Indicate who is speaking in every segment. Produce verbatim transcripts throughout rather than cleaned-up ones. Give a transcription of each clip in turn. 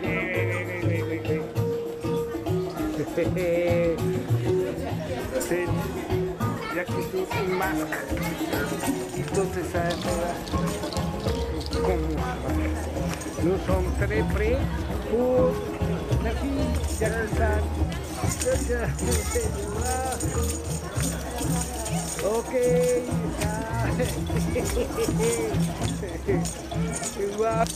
Speaker 1: C'est il y a qui tout un masque. Entonces, nous sommes très prêts pour la fille d'Arsan. Ok. Wow.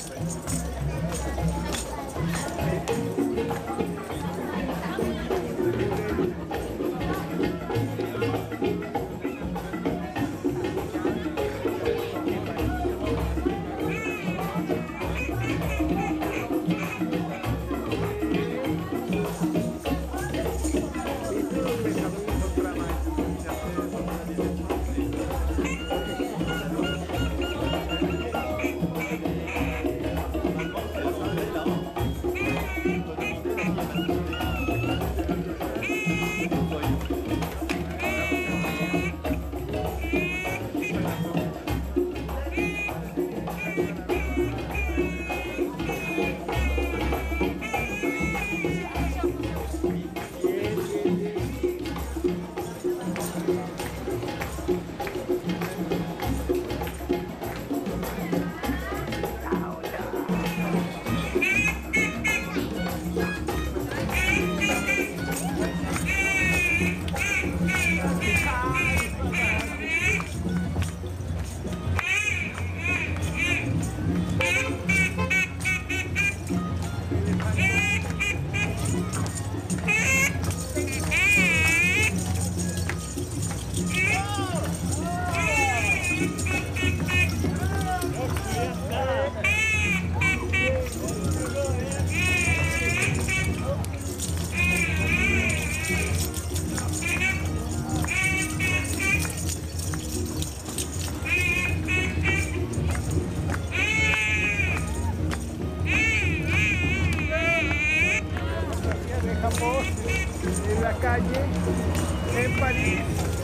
Speaker 1: En la calle, en París.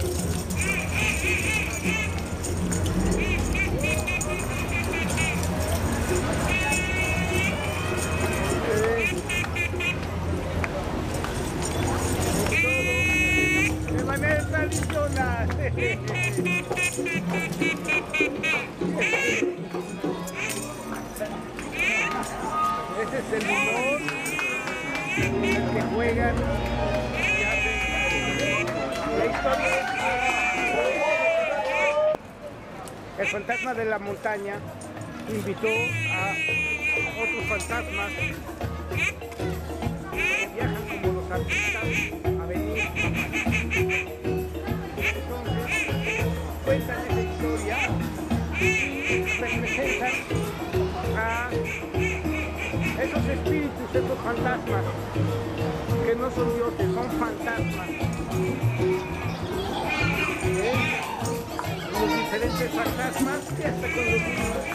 Speaker 1: Eh, todo de manera tradicional. Ese es el humor que juegan la historia. El fantasma de la montaña invitó a otros fantasmas que viajan como los artistas a venir. Entonces cuentan esa historia, representan a esos espíritus, esos fantasmas, que no son dioses, son fantasmas. ¿Eh? Los diferentes fantasmas que hasta con los niños.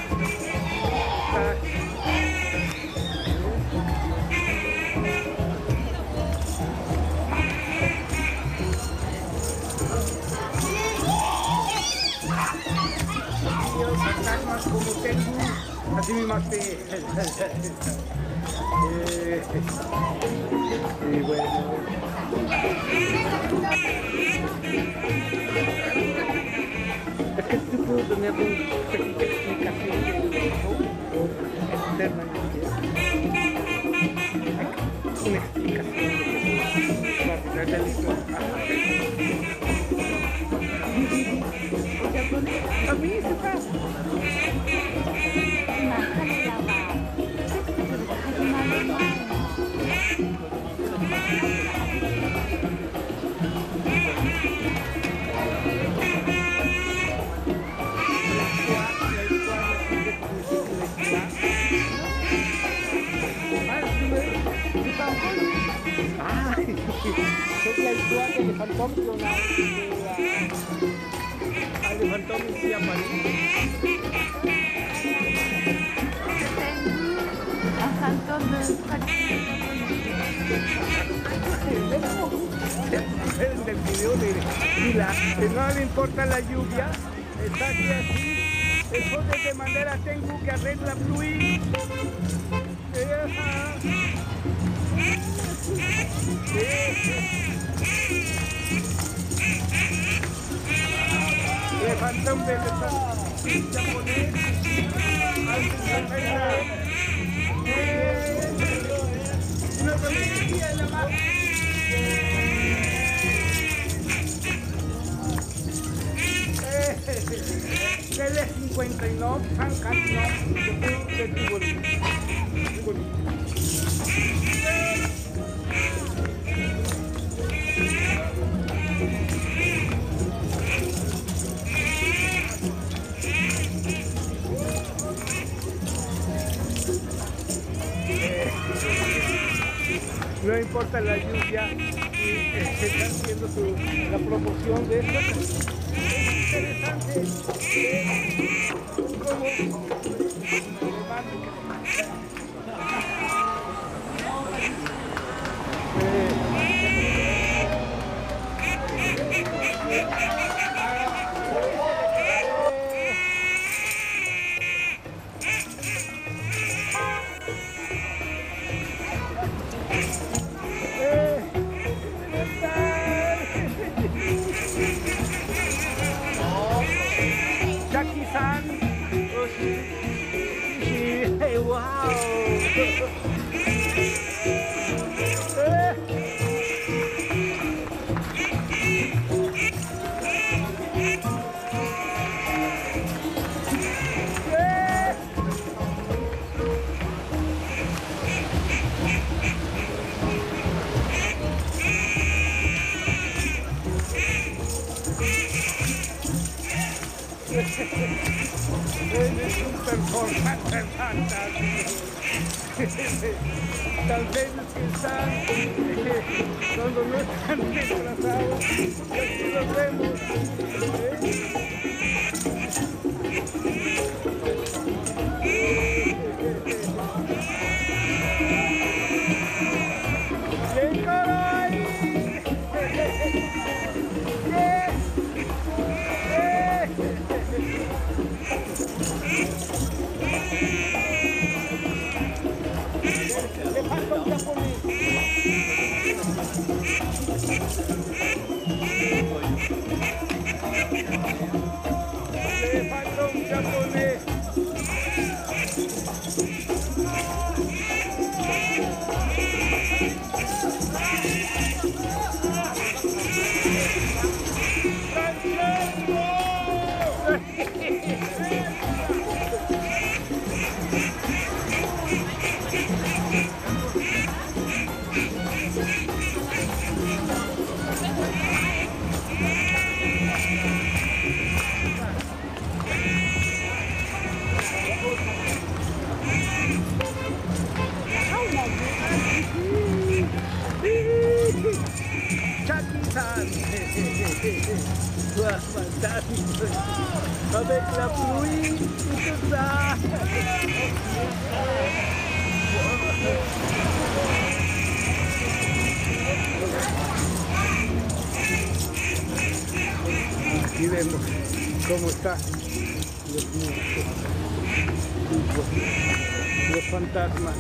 Speaker 1: Los fantasmas como Tengu, así mismo te... Eh, y bueno, es que tú puedo tener una pequeña explicación de eso o externa, una explicación de la historia. A mí se pasa. C'est la histoire que les fantômes qu'on a à les fantômes ici à Paris.
Speaker 2: Un fantôme
Speaker 1: En el video de Lila, que no le importa la lluvia, está aquí así, el poder de manera Tengu que arregla fluir. Le falta un elefante japonés al cincuenta. Una policía en la mano. Tele cincuenta y nueve, San Carlos, de Tivoli. No importa la lluvia, y eh, están haciendo su, la promoción de esto. Es interesante eh, cómo Jackie-san, oh, she, she, hey, wow. Es un performance fantástico. Tal vez que están eh, cuando no están desplazados, y aquí los vemos. ¡Qué caray! Le falta un japonés. Jackie-san, wah, fantástico, avec la pluie y tout ça. Aquí vemos cómo están los muertos, los fantasmas.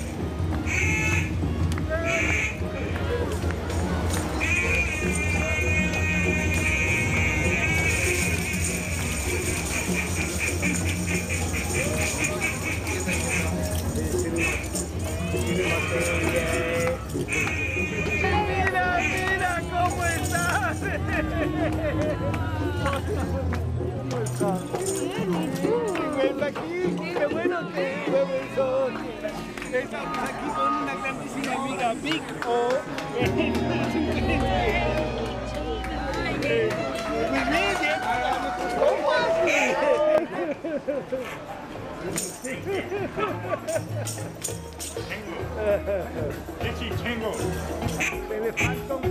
Speaker 1: Mira, mira cómo estás. ¿Cómo estás? Ven aquí, qué bueno que me son. Estamos aquí con una grandísima amiga, Vic O.
Speaker 2: Sí, tengo.
Speaker 1: Me falta un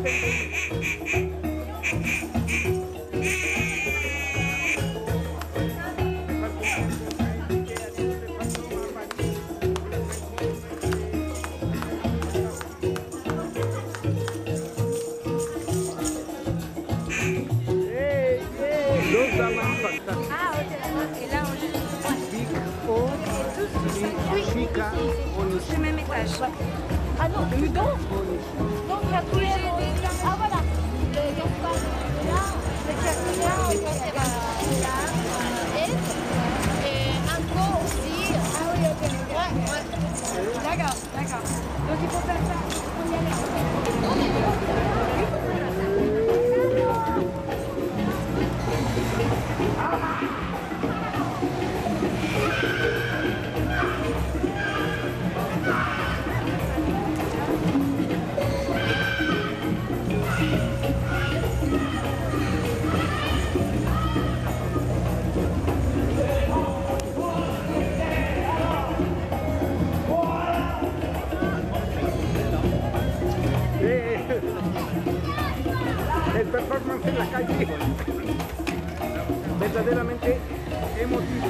Speaker 1: Los daban fantásticos.
Speaker 3: Ah, et là, on
Speaker 1: Big O, Chica,
Speaker 3: c'est le même étage.
Speaker 2: Ah non, le udon. Donc il y a tous les... Ah voilà. Le Gaspard, là, le Caviar, le Caviar, et Anko aussi. Ah oui, ok. Ouais, ouais. D'accord, d'accord. Donc il faut faire ça. Il faut y aller.
Speaker 1: El performance en la calle verdaderamente emotivo.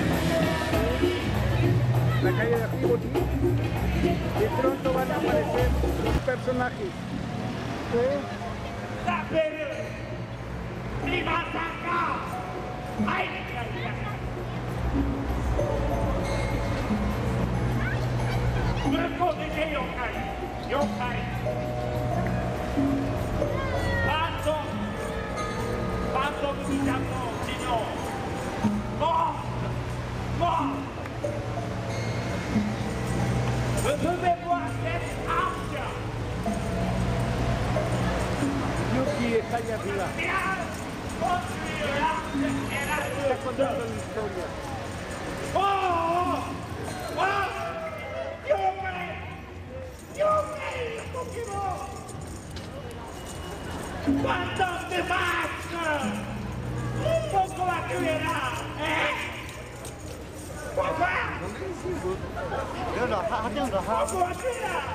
Speaker 1: La calle de Activity, de pronto van a aparecer los personajes. ¿Eh?
Speaker 3: Vous pouvez voir cette arche.
Speaker 1: Yuki está allá arriba. Está contando la historia.
Speaker 3: ¡Oh! ¡Oh! ¡Yuki! ¡Yuki! ¡Pokémon! ¡Cuántos de más! ¡Pourquoi tu es là? Hein? Pourquoi? Pourquoi tu es là?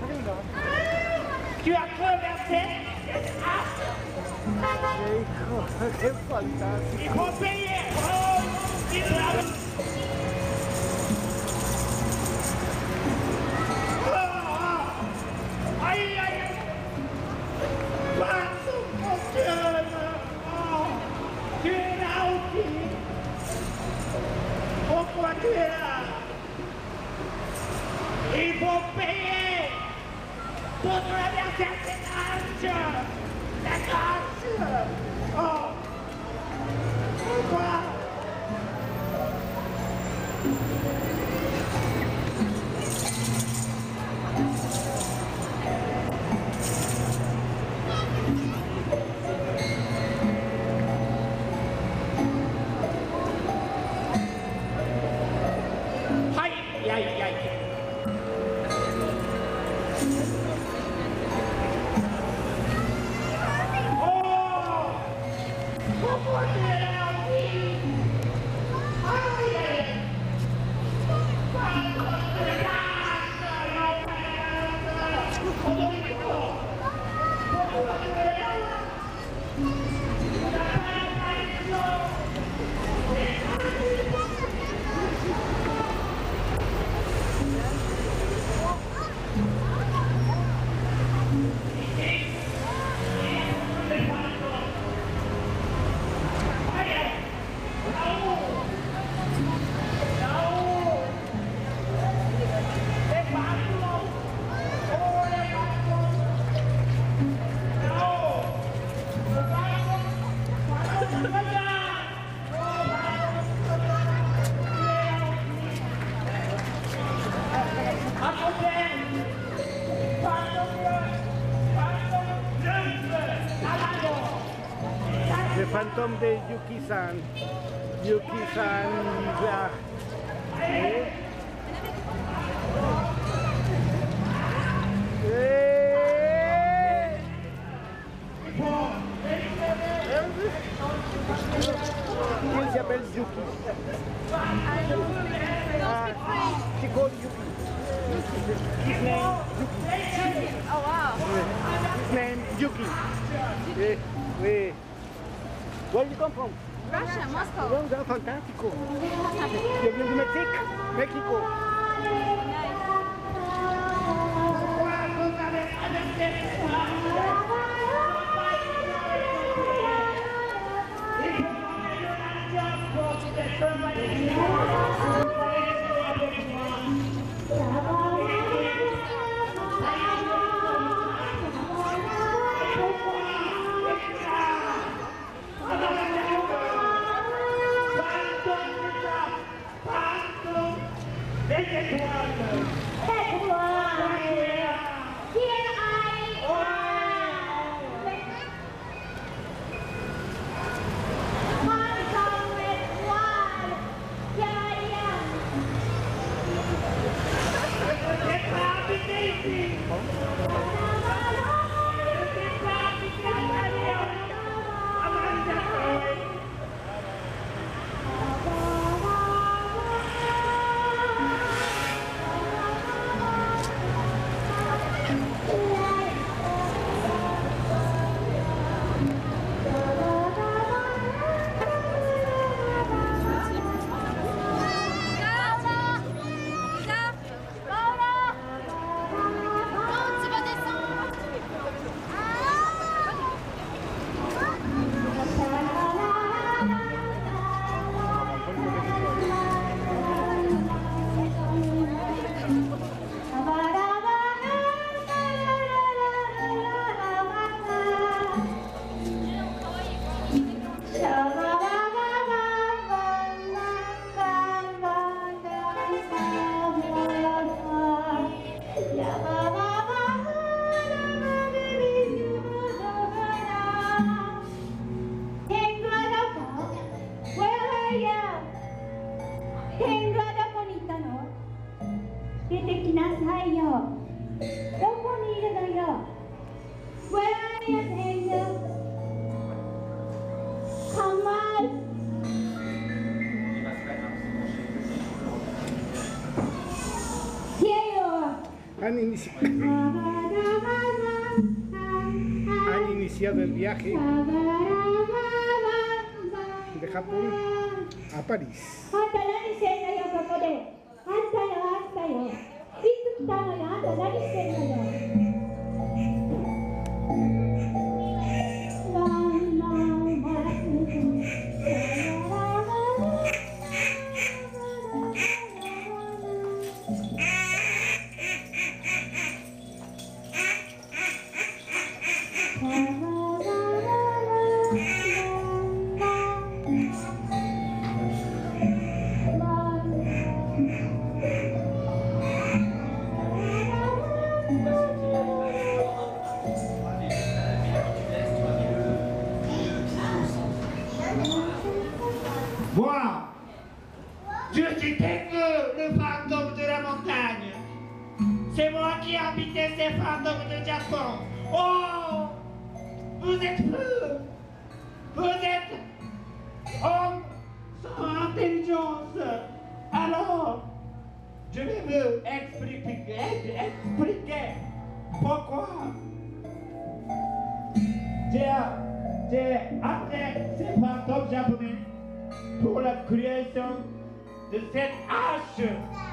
Speaker 3: Tu as traversé cette arche?
Speaker 1: ¡Qué fantástico!
Speaker 3: Il faut payer! Oh! Il a... Oh! Aïe aïe! Quanto fonctionne! Oh! Tu es là aussi! Pourquoi tu es là? Il faut payer pour traverser cette arche! Cette arche! Oh! Pourquoi? Aïe aïe aïe! Oh! Pourquoi tu es là aussi? Aïe aïe! Quanto te lascia, Lopez! Odorico! Pourquoi tu es là? La perfection!
Speaker 1: Le fantôme de Yuki-san. Yuki-san is là. ¿Eh? ¡Eh! ¿Quién se llama el Yuki? Ah, she called Yuki. His name Yuki.
Speaker 2: Oh wow.
Speaker 1: His name Yuki. Eh, eh. Where you come from?
Speaker 2: Russia, Moscow.
Speaker 1: Oh, fantástico. Yo vivo de México. México.
Speaker 2: Nice.
Speaker 1: Han, inici... Han iniciado el viaje de Japón a París.
Speaker 3: Moi, je suis Tengu, le fantôme de la montagne. C'est moi qui habitais ces fantômes de Japon. Oh, vous êtes fous. Vous êtes hommes sans intelligence. Alors, je vais vous expliquer, expliquer pourquoi j'ai j'ai amené ces fantômes japonais pour la création de cette hache.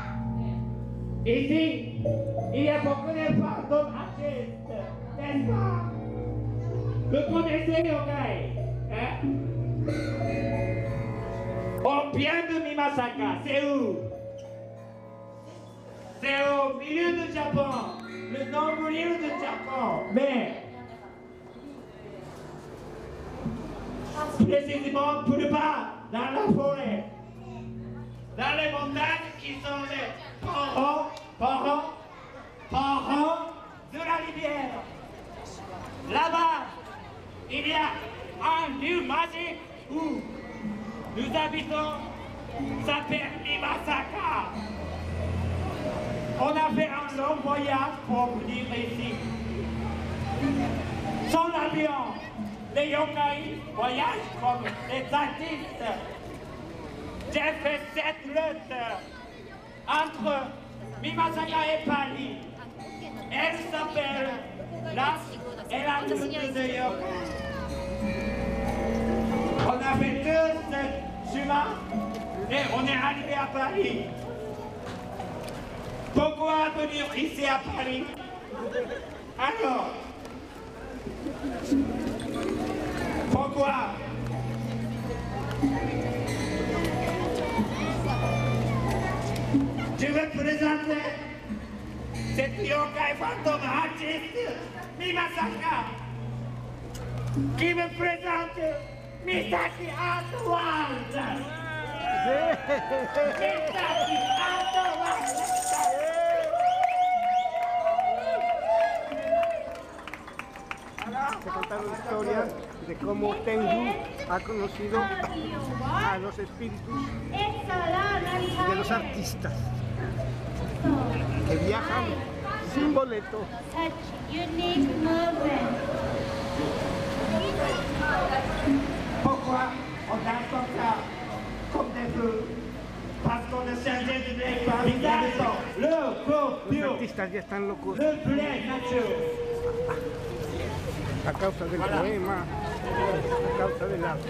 Speaker 3: Ici, il y a beaucoup de fantômes artistes, n'est-ce pas? Vous connaissez Yokai, hein? Au bien de Mimasaka, c'est où? C'est au milieu du Japon, le non-milieu du Japon, mais précisément pour le bas, dans la forêt, dans les montagnes qui sont les parents, parents, parents de la rivière. Là-bas, il y a un lieu magique où nous habitons, s'appelle Mimasaka. On a fait un long voyage pour venir ici. Sans l'avion, les yokai voyagent comme les artistes. J'ai fait cette lutte entre Mimasaka et Paris. Elle s'appelle l'As et la lutte de yokai. On a fait tout ce chemin et on est arrivé à Paris. Pourquoi venir ici à Paris? Alors, pourquoi? Je vais présenter cette yokai fantôme artiste, Mimasaka, qui me présente Misaki Antoine. Misaki Antoine.
Speaker 1: Se contaron la historia de cómo Tengu ha conocido a los espíritus de los artistas que viajan sin boleto.
Speaker 2: Such unique movement.
Speaker 3: Pourquoi on danse comme ça, comme des feux? Parce qu'on a changé de nez par le temps. Le corps
Speaker 1: Los
Speaker 3: pur,
Speaker 1: artistas ya están locos
Speaker 3: le plein nature.
Speaker 1: a causa del poema, a causa de la...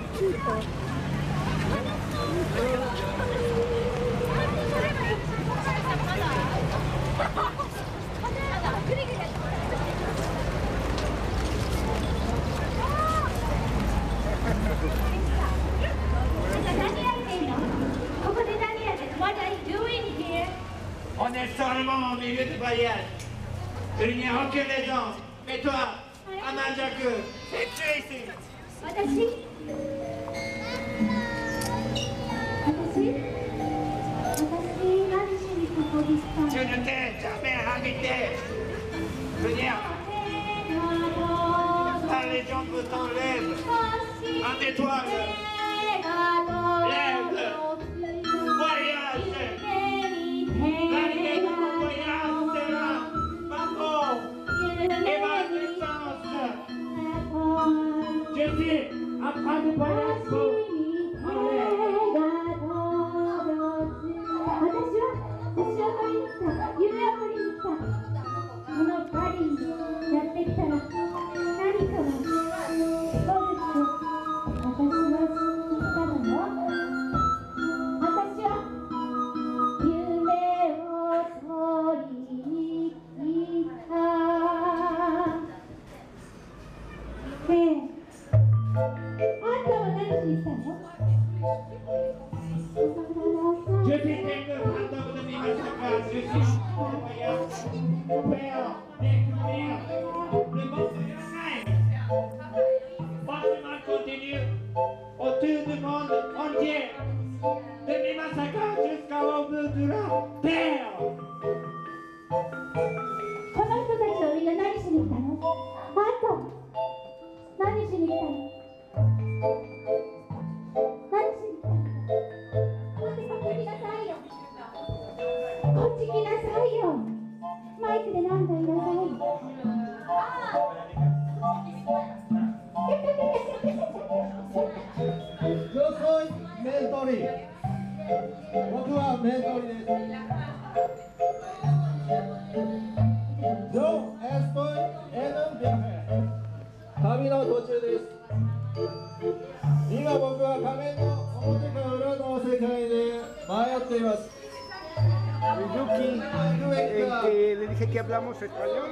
Speaker 3: On est seulement au milieu du voyage. Il n'y a aucune raison. Mais toi, Amanda, que fais-tu ici?
Speaker 2: 私私私何しにここに来たの
Speaker 3: Tu ne t'es jamais invité. Venir. Par les jambes t'enlèvent. En étoile. Lève. Voyage. La vie de mon voyage sera ma mort et ma naissance. Je suis en train de voyager pour aller.
Speaker 2: 私は星を取りに来た、夢を取りに来た。このパリにやってきたら何かが起こると私は信じたのよ。私は夢を取りに来た。ねえ、あんたは何しに来たの
Speaker 3: Je suis le fantôme de Mimasaka, je suis en voyage pour faire découvrir le monde de la rêve. Mon chemin continue autour du monde entier, de Mimasaka jusqu'au bout de la terre.
Speaker 2: この人たちはみんな何しに来たの？あんた何しに来たの？何しに来たの？こっち来なさいよ。こっち来なさいよ。マイクで何度言いなさい。
Speaker 4: Yo soy Mentori. 僕はメントリです。Yo estoy en un viaje. 旅の途中です。今僕は仮面の表か裏の世界で迷っています。
Speaker 1: Yuki, el que le dije que hablamos español,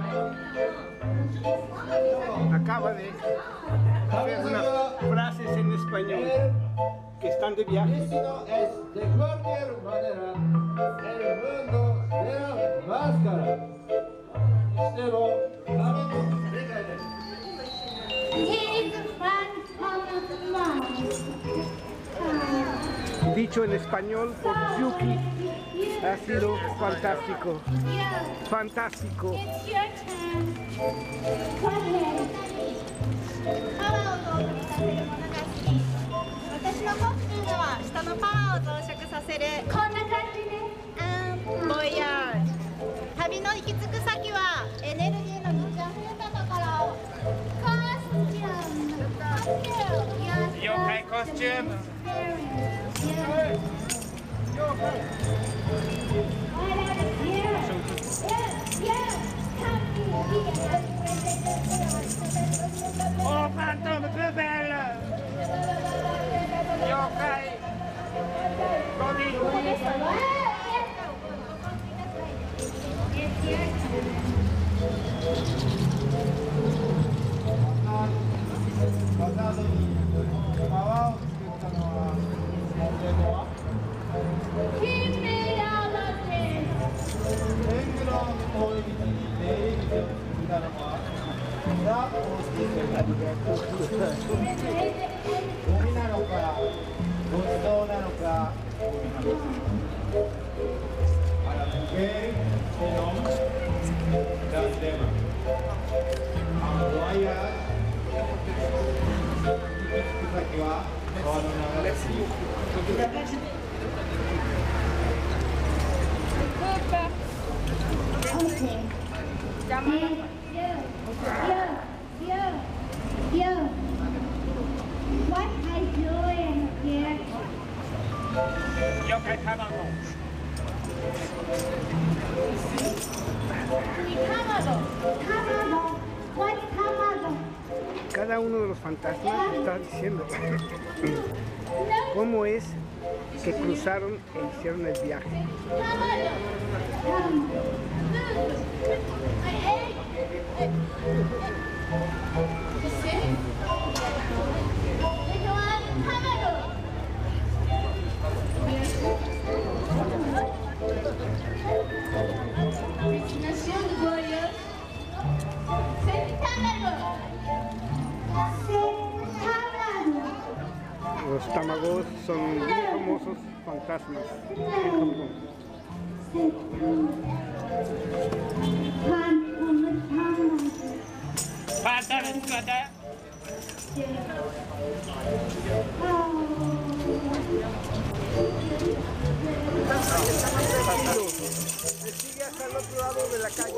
Speaker 1: acaba de hacer unas frases en español que están de viaje.
Speaker 4: Destino es de cualquier manera el mundo de la máscara. しても仮面の世界です。
Speaker 2: He's from Mars.
Speaker 1: Dicho en español por Yuki, ha sido fantástico, fantástico.
Speaker 2: It's your turn. Go ahead.
Speaker 5: パワーを増殖させるものが好き。私のコスチュームは人のパワーを増殖させる
Speaker 2: こんな感じね。
Speaker 5: ボイヤージュ。旅の行き着く先はエネルギーの満ち溢れたところ。
Speaker 3: 妖怪コスチューム。Oh, fantôme plus belle! Yokai! Bonnie!
Speaker 4: バザードに泡を作ったのは何年後は天狗の通り道に出入り口を作ったのはザ・オースティンゴミなのかごちそうなのかあらむけセノンダンデマアンワイヤー行き着く先は川の流れです。
Speaker 2: Super.
Speaker 5: Okay. Dear, dear, dear, dear. What are you doing here?
Speaker 3: Yo que tabaco.
Speaker 5: Tamado. Tamado. What tamado?
Speaker 1: Cada uno de los fantasmas está diciendo cómo es que cruzaron e hicieron el viaje.
Speaker 5: Tamado. Tamado. Destination glorieuse. C'est Tamado. C'est Tamado.
Speaker 1: Los tamagos son muy famosos fantasmas en Japón.
Speaker 3: Falta de plata.
Speaker 1: Se sigue hasta el otro lado de la calle.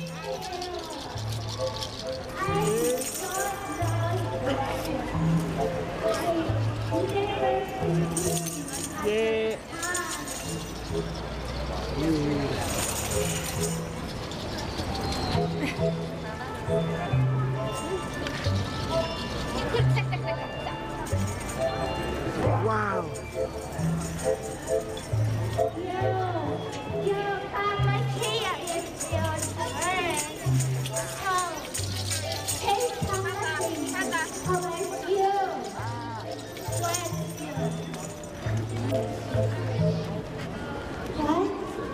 Speaker 1: Yeah. Wow.
Speaker 5: You have my key at your turn. Oh, take something. How about you? What?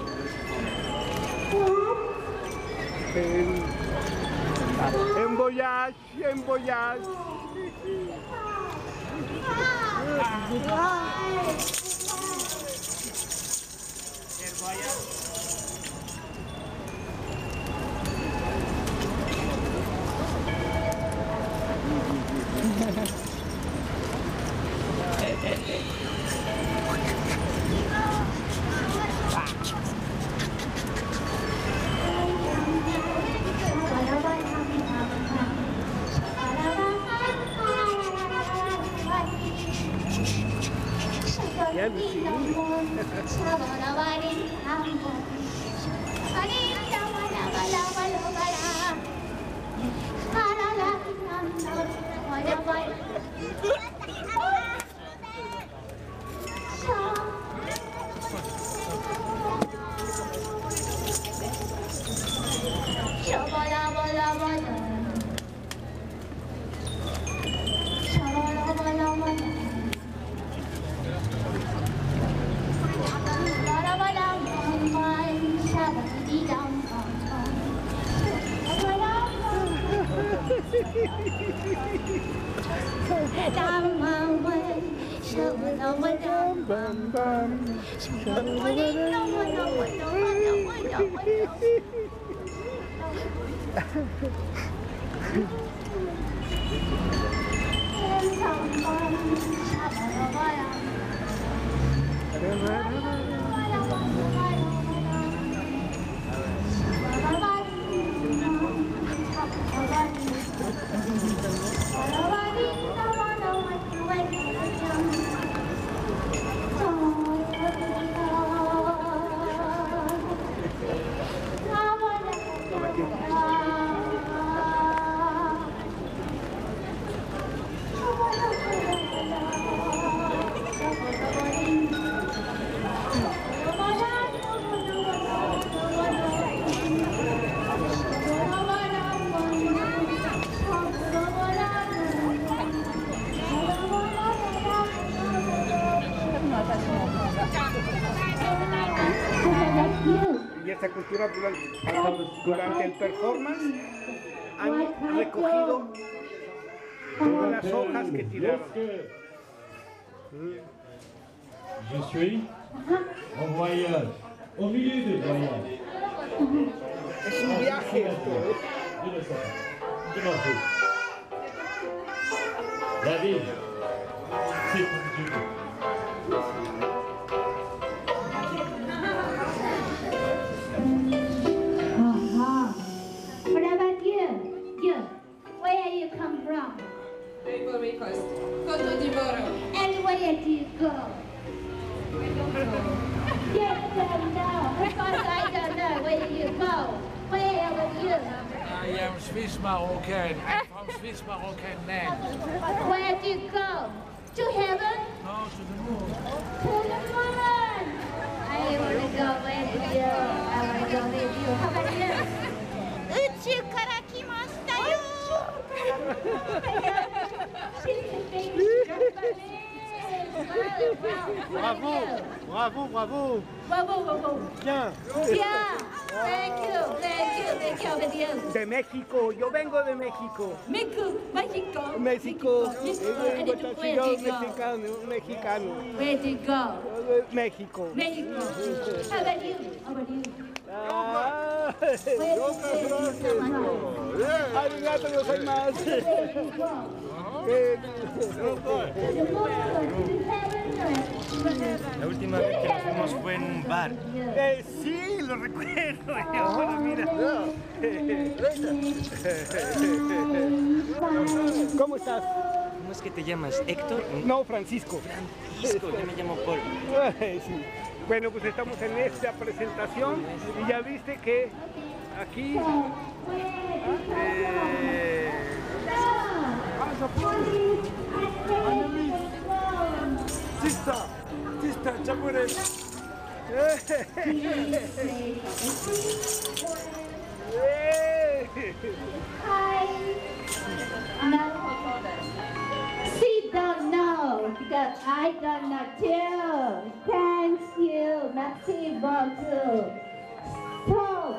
Speaker 5: What?
Speaker 1: En, en voyage, en voyage. Ya, Lucy. Bam, bam. Y esta cultura durante, durante el performance han recogido todas las hojas que tiraron.
Speaker 4: Je suis en voyage, au milieu du voyage.
Speaker 1: Es un viaje esto, ¿eh?
Speaker 4: Je le sais. Je m'en fous. La vie, c'est pour Dieu.
Speaker 6: Ivory Coast. Côte d'Ivoire.
Speaker 5: And where do you go? Yes, don't know. Because I don't know where you go. Where will you?
Speaker 7: I am Swiss Moroccan. I'm from Swiss Moroccan land.
Speaker 5: Where do you go? To heaven?
Speaker 7: No, to the moon.
Speaker 5: To the moon. I want to go with you. I want to go with you. How about you? 宇宙から来ましたよ。
Speaker 1: Bravo, bravo, bravo.
Speaker 2: Bravo, bravo.
Speaker 1: Bien.
Speaker 2: Yeah. Thank you, thank you, thank you, thank you.
Speaker 1: De México, yo vengo de México.
Speaker 2: México, México.
Speaker 1: México,
Speaker 2: México.
Speaker 1: eh,
Speaker 2: And
Speaker 1: yo
Speaker 2: it- where do you go?
Speaker 1: mexicano, mexicano.
Speaker 2: Where do you go?
Speaker 1: Eh, México.
Speaker 2: México. How about you? How about you?
Speaker 1: Ah,
Speaker 2: Where do you go?
Speaker 1: arigato gozaimasu.
Speaker 5: Where do you go?
Speaker 1: Eh,
Speaker 5: To the moon or to the heaven?
Speaker 8: La última vez que nos vimos fue en un bar.
Speaker 1: eh, sí, lo recuerdo. Ahora mira. ¿Cómo estás?
Speaker 8: ¿Cómo es que te llamas? ¿Héctor?
Speaker 1: No, Francisco.
Speaker 8: Francisco, yo me llamo Paul.
Speaker 1: Ay, sí. Bueno, pues estamos en esta presentación y ya viste que aquí eh,
Speaker 7: Tista, tista, chapure.
Speaker 5: She don't know because I don't know too. Thank you, merci beaucoup. So,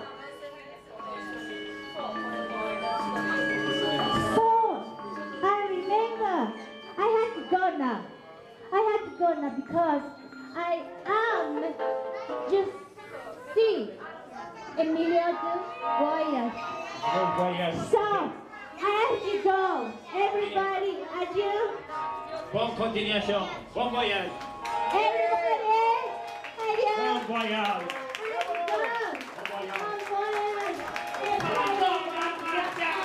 Speaker 5: so I remember I had to go now. I had to go now because I am just see Emilio de Voyage. So, I have to go. Everybody, adieu.
Speaker 3: Bonne continuation. Bon voyage.
Speaker 5: Everybody, adieu.
Speaker 3: Bon voyage.
Speaker 5: Bon voyage. Everybody,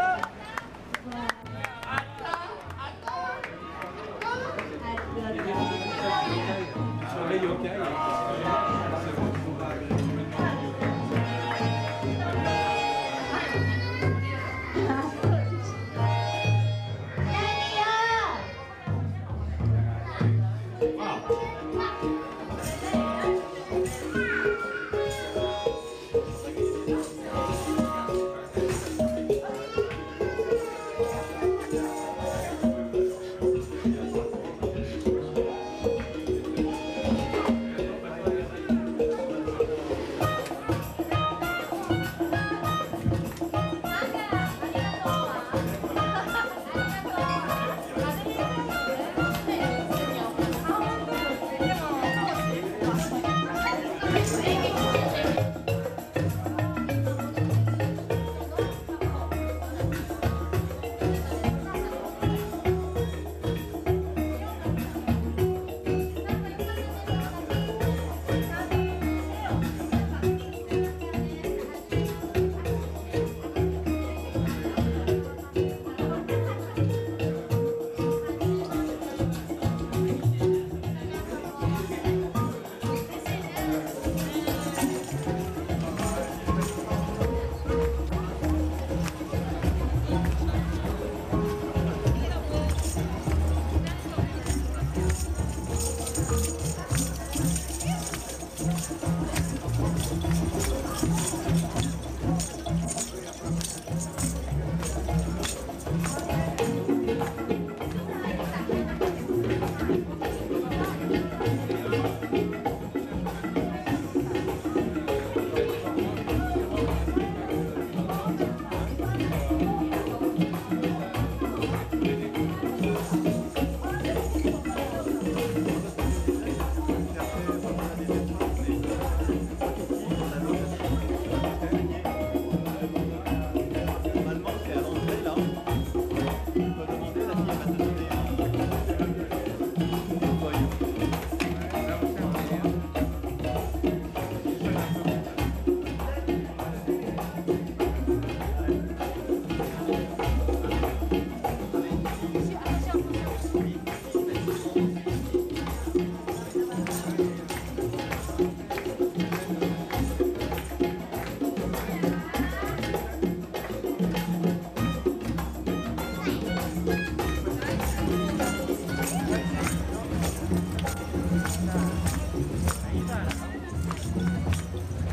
Speaker 5: goodbye.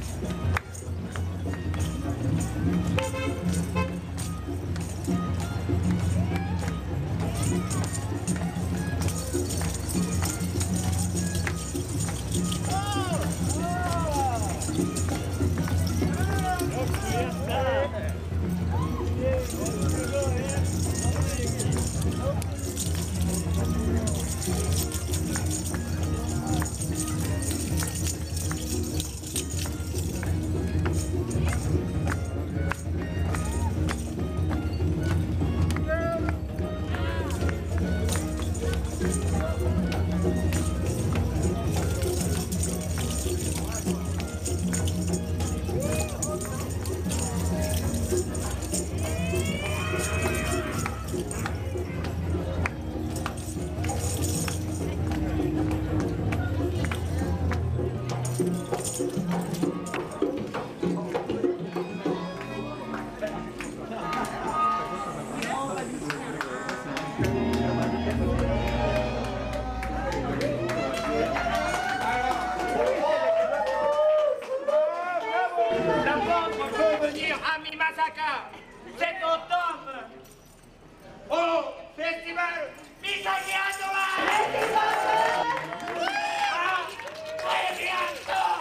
Speaker 3: cet automne au festival Misaki Andola. À très bientôt.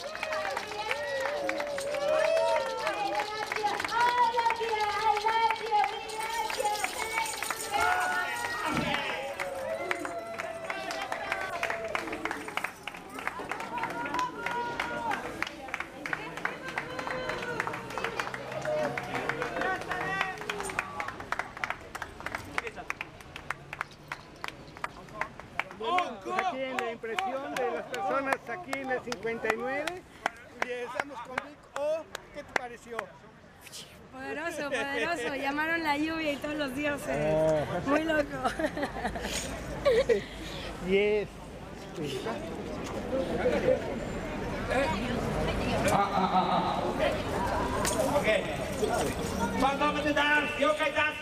Speaker 1: Aquí en la impresión de las personas aquí en el cincuenta y nueve y estamos con Vic O. ¿Qué te pareció?
Speaker 9: Poderoso, poderoso. Llamaron la lluvia y todos los dioses. Muy loco.
Speaker 1: Yes.
Speaker 3: Okay. Welcome to the dance, yokai dance.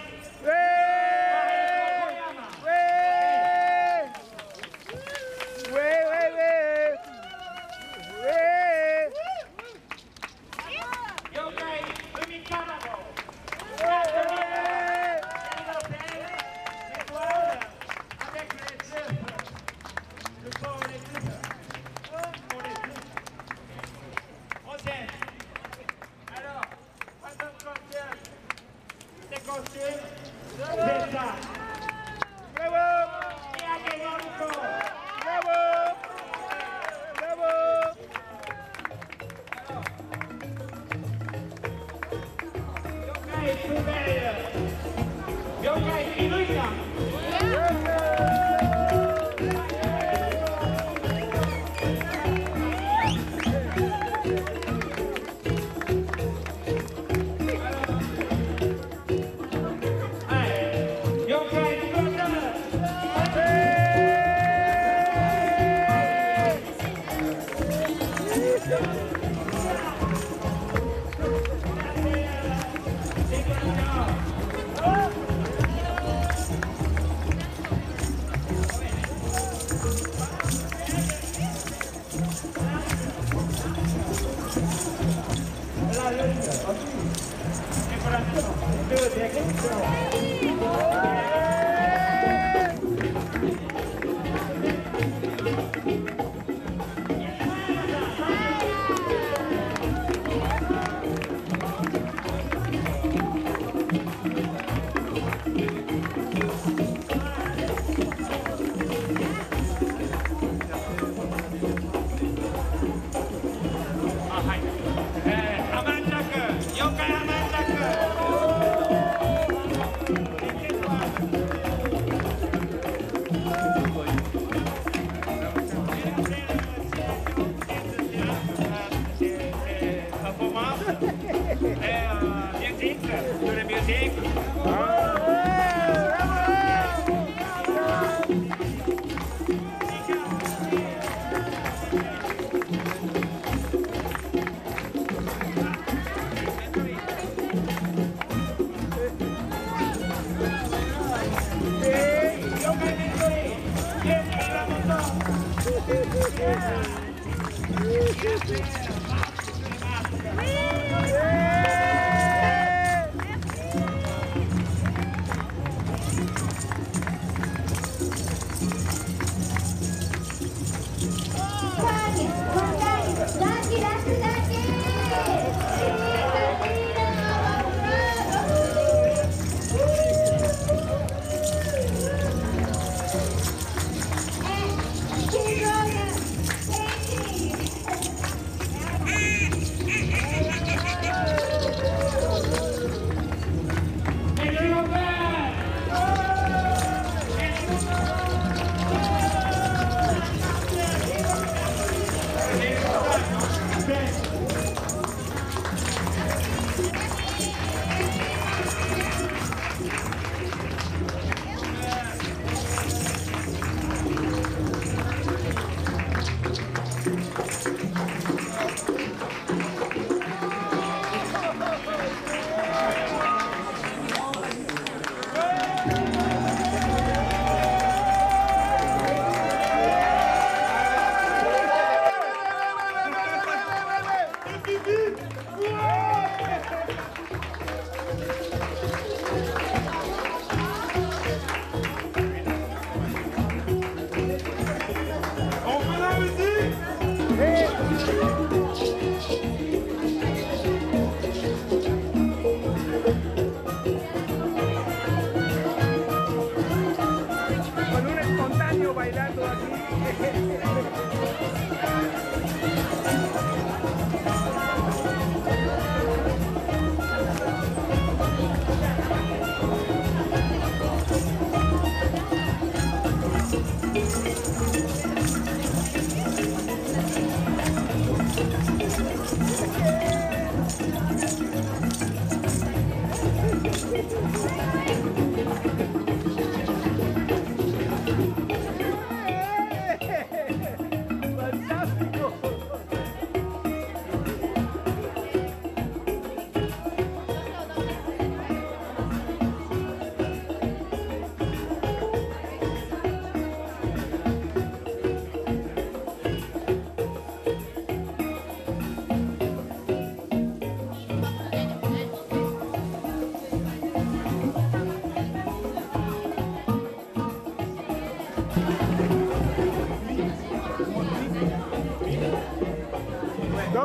Speaker 3: Yokai Amanda-kun!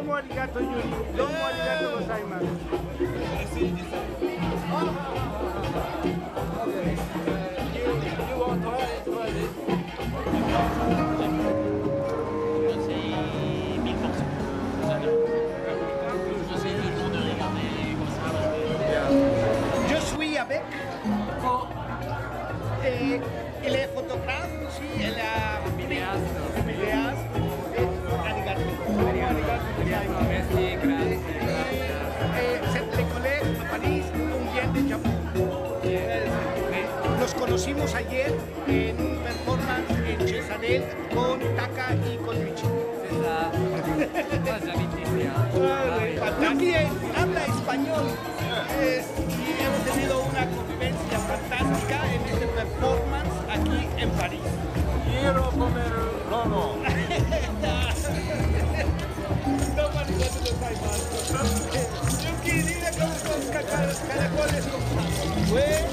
Speaker 1: Domo arigato, Yuri. Domo arigato gozaimasu.
Speaker 7: You want to try this?
Speaker 1: Je suis avec et il est photographe aussi, il a vidéaste. Vidéaste. Arigato. Arigato.
Speaker 7: Merci, grazie.
Speaker 1: C'est le collègue à París, un bien de Japón. Nos conocimos ayer en un performance en Chesadel con Taka y con Richie. También habla español es, y hemos tenido una convivencia fantástica en este performance aquí en París.
Speaker 7: Quiero comer lono.
Speaker 1: No marihuana de Saimas. Yuki, dile cómo son caracoles con salsa. Güey.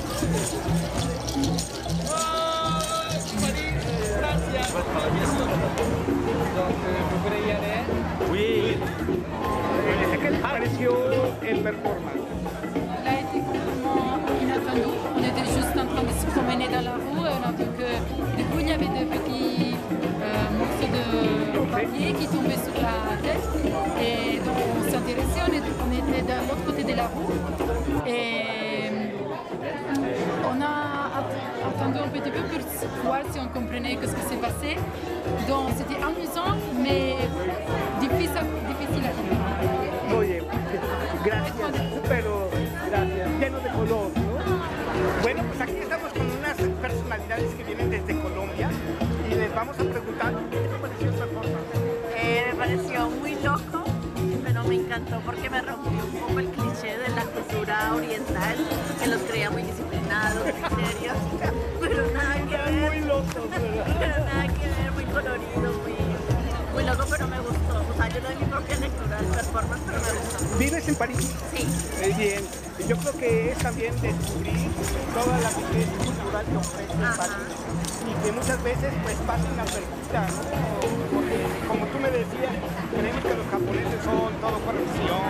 Speaker 1: Gracias.
Speaker 7: Vous voulez y aller?
Speaker 8: Oui.
Speaker 1: ¿Qué les pareció el performance?
Speaker 6: Il a été complètement inattendu. On était juste en train de se promener dans la rue et on a vu que du coup il y avait des petits euh, morceaux de papier qui tombaient sur la tête et donc on s'est intéressé, on, est- on était de l'autre côté de la rue et on a att- attendu un petit peu pour voir si on comprenait ce qui s'est passé. Donc c'était amusant mais difficile, difficile à comprendre.
Speaker 1: Oye, gracias, pero gracias, lleno de color, ¿no? Bueno, pues aquí estamos con unas personalidades que vienen desde Colombia y les vamos a preguntar qué te pareció el performance.
Speaker 10: Eh, me pareció muy loco, pero me encantó porque me rompió un poco el cliché de la cultura oriental, que los creía muy disciplinados, muy serios, pero nada que
Speaker 1: Están muy
Speaker 10: ver,
Speaker 1: locos, ¿verdad?
Speaker 10: pero nada que ver, muy colorido, muy, muy loco, pero me gustó. O sea, yo no doy mi propia lectura del performance, pero me gustó.
Speaker 1: ¿Vives en París?
Speaker 10: Sí.
Speaker 1: Muy bien. Yo creo que es también descubrir toda la riqueza cultural que ofrece
Speaker 10: Ajá.
Speaker 1: París y que muchas veces pues pasa inadvertida, ¿no? Porque como tú me decías, creemos que los japoneses son todo corrección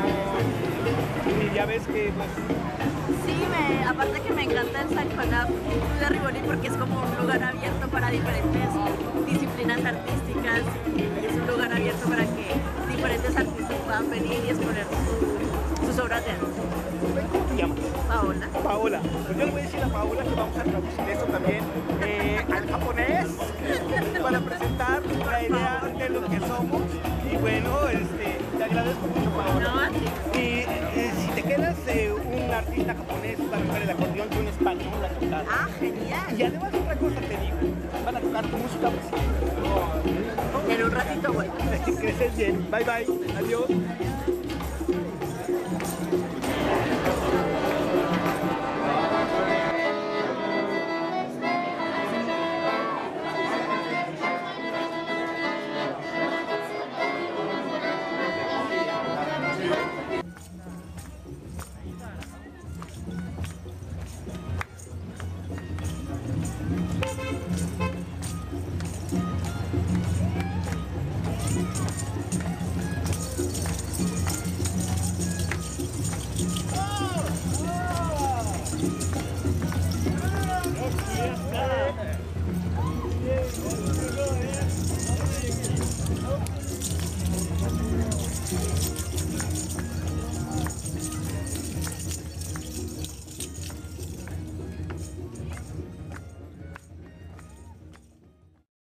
Speaker 1: y ya ves que pues
Speaker 10: Sí, me, aparte que me encanta el Sanconap de Rivoli porque es como un lugar abierto para diferentes disciplinas artísticas y es un lugar abierto para que diferentes artistas puedan venir y exponer sus, sus obras de arte.
Speaker 1: ¿cómo te llamas?
Speaker 10: Paola.
Speaker 1: Paola. Pues yo le voy a decir a Paola que vamos a traducir eso también eh, al japonés para presentar la idea de lo que somos. Y bueno, este, te agradezco mucho, Paola.
Speaker 10: No, a ti.
Speaker 1: Y eh, si te quedas eh, un artista japonés para tocar el acordeón y un español a tocar.
Speaker 10: Ah, genial.
Speaker 1: Y además otra cosa te digo, van a tocar tu música brasileña.
Speaker 10: En un ratito, bueno.
Speaker 1: Que estés bien. Bye bye. Adiós.